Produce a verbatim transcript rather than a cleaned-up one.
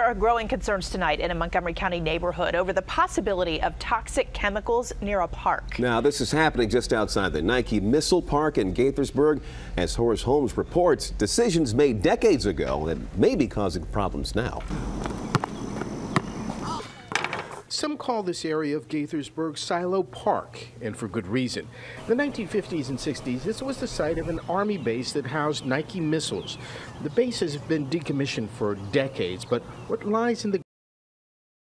are growing concerns tonight in a Montgomery County neighborhood over the possibility of toxic chemicals near a park. Now, this is happening just outside the Nike Missile Park in Gaithersburg. As Horace Holmes reports, decisions made decades ago that may be causing problems now. Some call this area of Gaithersburg Silo Park, and for good reason. In the nineteen fifties and sixties, this was the site of an Army base that housed Nike missiles. The base has been decommissioned for decades, but what lies in the